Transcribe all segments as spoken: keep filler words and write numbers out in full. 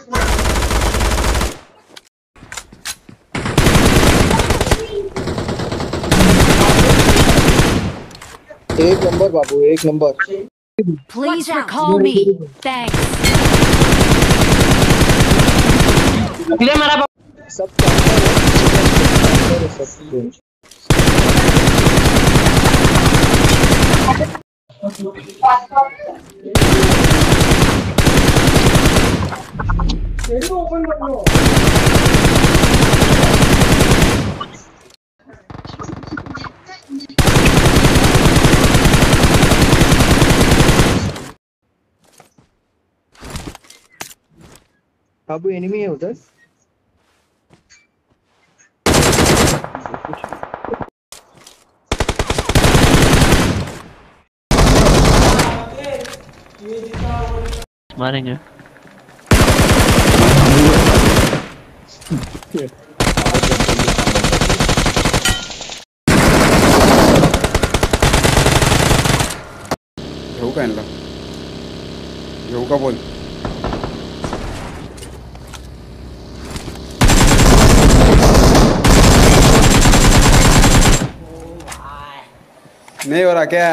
एक नंबर बाबू, एक number. Please recall me. Thanks. ले मारा सब कैंपर है, कैंपर है सब। ओपन कर लो। बाबू एनिमी है उधर। मारेंगे। घेऊ का यांना? घेऊ का बोल? नहीं हो रहा क्या?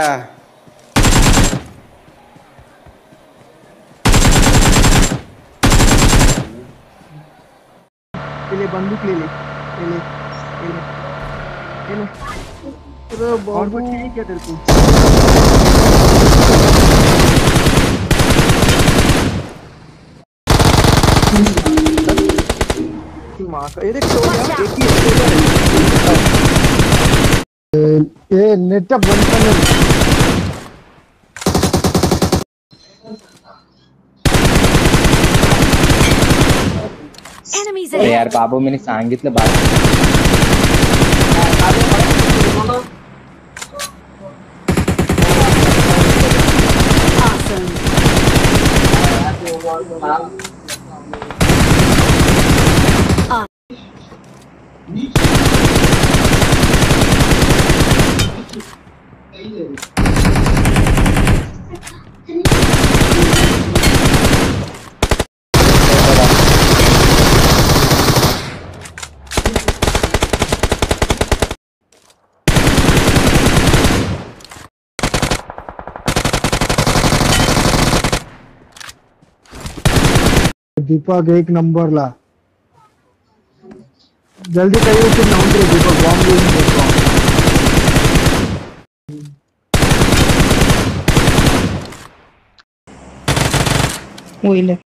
ले बंदूक ले ले ले ले ले ले ले। और कुछ चाहिए क्या तेरे को? माँ का ये देख तो यार एक ही ये नेट बंद करने। Enemies अरे यार ahead. बाबू मैंने सांगितलं बाबू Awesome. दीपक एक नंबर ला जल्दी कहिए फिर नाउंड रे दीपक बॉम्ब यूज कर।